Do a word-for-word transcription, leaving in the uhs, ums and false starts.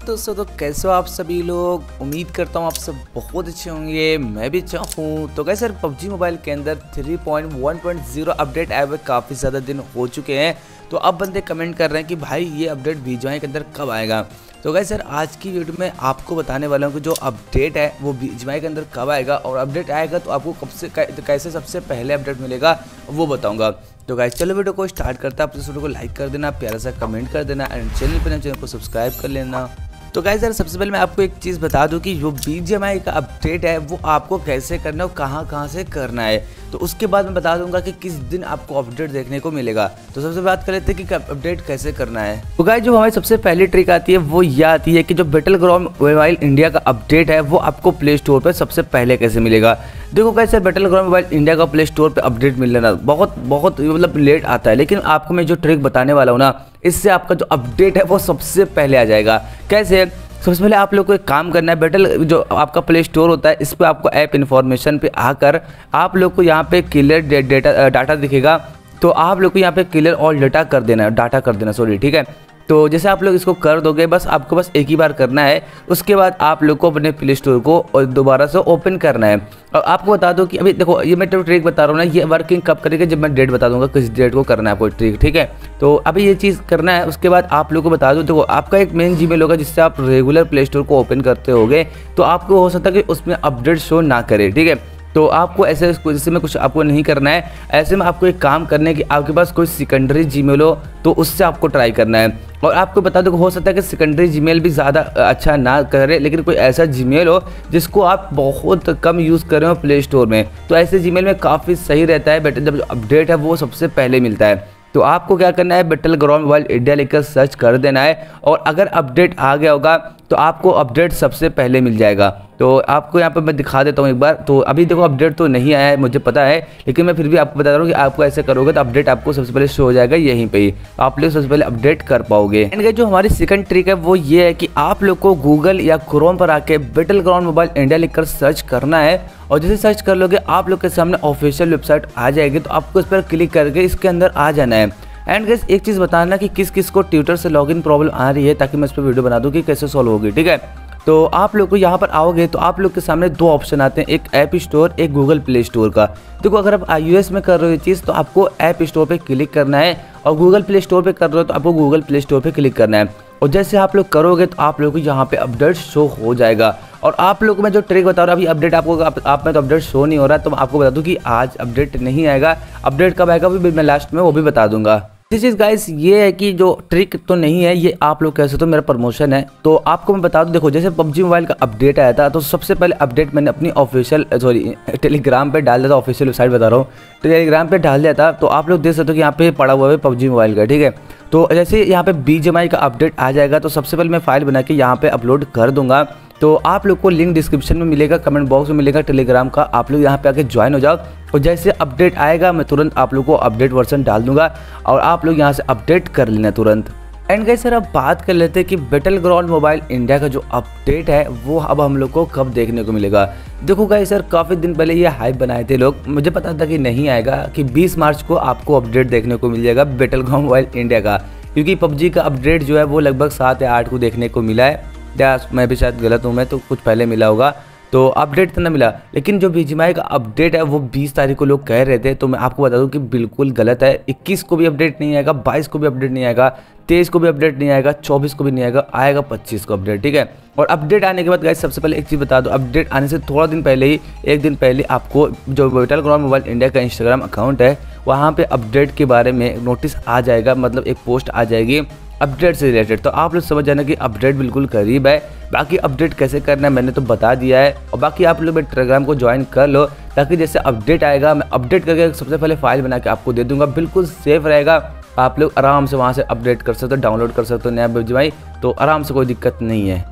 दोस्तों तो कैसे हो आप सभी लोग। उम्मीद करता हूँ आप सब बहुत अच्छे होंगे, मैं भी अच्छा हूँ। तो कैसे सर पबजी मोबाइल के अंदर three point one point zero update आए हुए काफ़ी ज़्यादा दिन हो चुके हैं। तो अब बंदे कमेंट कर रहे हैं कि भाई ये अपडेट बीजीएमआई के अंदर कब आएगा। तो गाइस सर आज की वीडियो में आपको बताने वाला हूँ कि जो अपडेट है वो बीजीएमआई के अंदर कब आएगा, और अपडेट आएगा तो आपको कब से कैसे सबसे पहले अपडेट मिलेगा वो बताऊँगा। तो गाइस चलो वीडियो को स्टार्ट करता है। आप इस वीडियो को लाइक कर देना, प्यारा सा कमेंट कर देना एंड चैनल पर चैनल को सब्सक्राइब कर लेना। तो गाइस यार सबसे पहले मैं आपको एक चीज़ बता दूं कि जो बीजीएमआई का अपडेट है वो आपको कैसे करना है और कहां कहां से करना है। तो उसके बाद मैं बता दूंगा कि किस दिन आपको अपडेट देखने को मिलेगा। तो सबसे बात कर लेते हैं कि अपडेट कैसे करना है। तो गाइस जो हमारी सबसे पहली ट्रिक आती है वो यह आती है कि जो बैटल ग्राउंड मोबाइल इंडिया का अपडेट है वो आपको प्ले स्टोर पर सबसे पहले कैसे मिलेगा। देखो guys battleground mobile India का प्ले स्टोर पर अपडेट मिलना बहुत बहुत मतलब लेट आता है, लेकिन आपको मैं जो ट्रिक बताने वाला हूँ ना, इससे आपका जो अपडेट है वो सबसे पहले आ जाएगा। कैसे? सबसे पहले आप लोग को एक काम करना है, बैटल जो आपका प्ले स्टोर होता है इस पर आपको ऐप इन्फॉर्मेशन पे आकर आप लोग को यहाँ पे क्लियर डेटा डाटा दिखेगा। तो आप लोग को यहाँ पे क्लियर ऑल डाटा कर देना है, डाटा कर देना सॉरी, ठीक है। तो जैसे आप लोग इसको कर दोगे, बस आपको बस एक ही बार करना है। उसके बाद आप लोग को अपने प्ले स्टोर को दोबारा से ओपन करना है। और आपको बता दो कि अभी देखो ये मैं तो ट्रिक बता रहा हूँ ना, ये वर्किंग कब करेगा जब मैं डेट बता दूंगा किस डेट को करना है आपको ट्रिक, ठीक है। तो अभी ये चीज़ करना है। उसके बाद आप लोग को बता दो, देखो आपका एक मेन जीमेल होगा जिससे आप रेगुलर प्ले स्टोर को ओपन करते होगे। तो आपको हो सकता है कि उसमें अपडेट शो ना करे, ठीक है। तो आपको ऐसे जैसे में कुछ आपको नहीं करना है। ऐसे में आपको एक काम करना है कि आपके पास कोई सेकेंडरी जीमेल हो तो उससे आपको ट्राई करना है। और आपको बता दो हो सकता है कि सेकेंडरी जीमेल भी ज़्यादा अच्छा ना करे, लेकिन कोई ऐसा जीमेल हो जिसको आप बहुत कम यूज़ कर रहे हो प्ले स्टोर में, तो ऐसे जीमेल में काफ़ी सही रहता है। बेटर जब जो अपडेट है वो सबसे पहले मिलता है। तो आपको क्या करना है, बैटल ग्राउंड मोबाइल इंडिया लिखकर सर्च कर देना है, और अगर अपडेट आ गया होगा तो आपको अपडेट सबसे पहले मिल जाएगा। तो आपको यहाँ पर मैं दिखा देता हूँ एक बार। तो अभी देखो अपडेट तो नहीं आया है, मुझे पता है, लेकिन मैं फिर भी आपको बता रहा हूँ कि आपको ऐसे करोगे तो अपडेट आपको सबसे पहले शो हो जाएगा यहीं पे ही, आप लोग सबसे पहले अपडेट कर पाओगे। एंड जो हमारी सेकंड ट्रिक है वो ये है कि आप लोग को गूगल या क्रोम पर आके बैटल ग्राउंड मोबाइल इंडिया लिखकर सर्च करना है, और जैसे सर्च कर लोगे आप लोग के सामने ऑफिशियल वेबसाइट आ जाएगी। तो आपको इस पर क्लिक करके इसके अंदर आ जाना है। एंड गाइस एक चीज़ बताना कि किस किस को ट्विटर से लॉगिन प्रॉब्लम आ रही है, ताकि मैं इस पर वीडियो बना दूं कि कैसे सॉल्व होगी, ठीक है। तो आप लोग को यहाँ पर आओगे तो आप लोग के सामने दो ऑप्शन आते हैं, एक ऐप स्टोर, एक गूगल प्ले स्टोर का। देखो अगर आप आईओएस में कर रहे हो ये चीज़ तो आपको ऐप स्टोर पे क्लिक करना है, और गूगल प्ले स्टोर पे कर रहे हो तो आपको गूगल प्ले स्टोर पे क्लिक करना है। और जैसे आप लोग करोगे तो आप लोग को यहाँ पे अपडेट शो हो जाएगा। और आप लोग को मैं जो ट्रिक बता रहा हूँ, अभी अपडेट आपको आप, आप में तो अपडेट शो नहीं हो रहा है, तो मैं आपको बता दूँ कि आज अपडेट नहीं आएगा। अपडेट कब आएगा वो भी मैं लास्ट में वो भी बता दूंगा। दिस इज गाइस ये है कि जो ट्रिक तो नहीं है, ये आप लोग कह सकते हो मेरा प्रमोशन है। तो आपको मैं बता दूं, देखो जैसे पबजी मोबाइल का अपडेट आया था तो सबसे पहले अपडेट मैंने अपनी ऑफिशियल सॉरी टेलीग्राम पे डाल दिया था। ऑफिशियल वेबसाइट बता रहा हूँ, टेलीग्राम पे डाल दिया था। तो आप लोग देख सकते हो कि यहाँ पे पड़ा हुआ है पबजी मोबाइल का, ठीक है। तो जैसे यहाँ पे बीजीएमआई का अपडेट आ जाएगा तो सबसे पहले मैं फाइल बना के यहाँ पे अपलोड कर दूंगा। तो आप लोग को लिंक डिस्क्रिप्शन में मिलेगा, कमेंट बॉक्स में मिलेगा टेलीग्राम का, आप लोग यहाँ पे आके ज्वाइन हो जाओ। और जैसे अपडेट आएगा मैं तुरंत आप लोग को अपडेट वर्जन डाल दूंगा, और आप लोग यहाँ से अपडेट कर लेना तुरंत। एंड गाइस सर अब बात कर लेते हैं कि बैटल ग्राउंड मोबाइल इंडिया का जो अपडेट है वो अब हम लोग को कब देखने को मिलेगा। देखो गाइस सर काफ़ी दिन पहले ये हाइप बनाए थे लोग, मुझे पता था कि नहीं आएगा, कि बीस मार्च को आपको अपडेट देखने को मिल जाएगा बैटल ग्राउंड मोबाइल इंडिया का। क्योंकि पबजी का अपडेट जो है वो लगभग सात या आठ को देखने को मिला है, या मैं भी शायद गलत हूँ, मैं तो कुछ पहले मिला होगा। तो अपडेट तो ना मिला, लेकिन जो बीजीएमआई का अपडेट है वो बीस तारीख को लोग कह रहे थे। तो मैं आपको बता दूं कि बिल्कुल गलत है। इक्कीस को भी अपडेट नहीं आएगा, बाईस को भी अपडेट नहीं आएगा, तेईस को भी अपडेट नहीं आएगा, चौबीस को भी नहीं आएगा, आएगा पच्चीस को अपडेट, ठीक है। और अपडेट आने के बाद गाइस सबसे पहले एक चीज़ बता दो, अपडेट आने से थोड़ा दिन पहले ही, एक दिन पहले आपको जो बैटल ग्राउंड मोबाइल इंडिया का इंस्टाग्राम अकाउंट है वहाँ पे अपडेट के बारे में नोटिस आ जाएगा, मतलब एक पोस्ट आ जाएगी अपडेट से रिलेटेड। तो आप लोग समझ जाना कि अपडेट बिल्कुल करीब है। बाकी अपडेट कैसे करना है मैंने तो बता दिया है, और बाकी आप लोग टेलीग्राम को ज्वाइन कर लो, ताकि जैसे अपडेट आएगा मैं अपडेट करके सबसे पहले फाइल बना के आपको दे दूंगा। बिल्कुल सेफ रहेगा, आप लोग आराम से वहाँ से अपडेट कर सकते हो, डाउनलोड कर सकते हो नया बीजीएमआई, तो आराम से कोई दिक्कत नहीं है।